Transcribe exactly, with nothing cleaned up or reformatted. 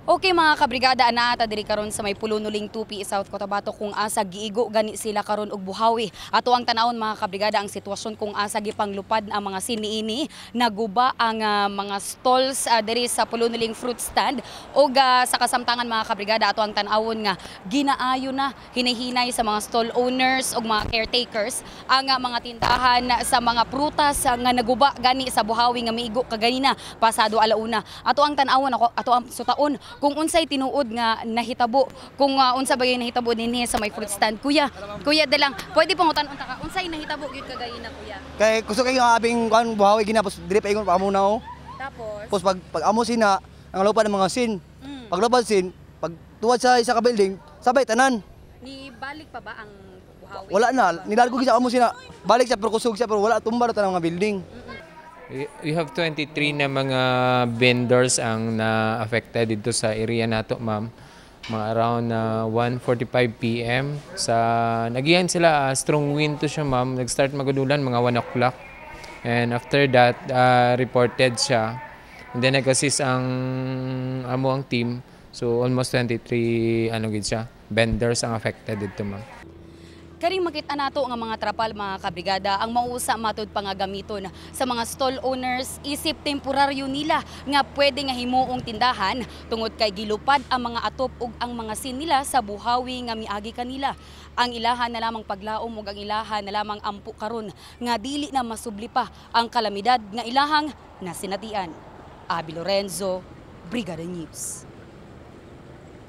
Okay mga kabrigada, anaata diri karon sa may Pulunuling Tupi, South Cotabato kung asa giigo gani sila karon og buhawi. Ato ang tanawon mga kabrigada ang sitwasyon kung asa gipanglupad ang mga siniini, naguba ang uh, mga stalls uh, diri sa Pulunuling fruit stand ug uh, sa kasamtangan mga kabrigada ato ang tanawon nga ginaayo na hinahinay sa mga stall owners ug mga caretakers ang uh, mga tindahan sa mga prutas uh, nga naguba gani sa buhawi nga miigo kaganina pasado alauna. Ato ang tanawon ako ato ang sutaon kung unsay tinuod nga nahitabo, kung uh, unsa bagay nahitabo dinhi sa may fruit stand. Kuya, kuya dalang, pwede pangutan unta ka, unsay nahitabo gyud kagayina kuya? Kay gusto kay nga abing kuan buhawi ginapos diri pa ingon pa amo na oh. Tapos Pos pag pag amo sina ang lupad ng mga sin. mm. Pag lupad sin, pag tuwad sa isa ka building, sabay tanan. Ni balik pa ba ang buhawi? Wala na, nilalgo sa amo sina. Balik sa pero kusog siya pero wala tumba na tanang mga building. Mm-mm. We have twenty-three na mga vendors ang na-affected dito sa area nato, ma'am. Mga around uh, one forty-five p m Sa, nagihan sila, uh, strong wind to siya, ma'am. Nag-start magadulan mga one o'clock. And after that, uh, reported siya. And then nag-assist ang amo ang team. So almost twenty-three ano gid siya, vendors ang affected dito, ma'am. Karing makita nato nga mga trapal mga kabrigada ang mausa matud pa nga gamiton sa mga stall owners isip temporaryo nila nga pwede nga himuong tindahan tungod kay gilupad ang mga atop ug ang mga sin nila sa buhawi nga miagi kanila. Ang ilahan na lamang paglaom ug ang ilahan na lamang ampo karon nga dili na masubli pa ang kalamidad nga ilahang nasinatian. Abi Lorenzo, Brigada News.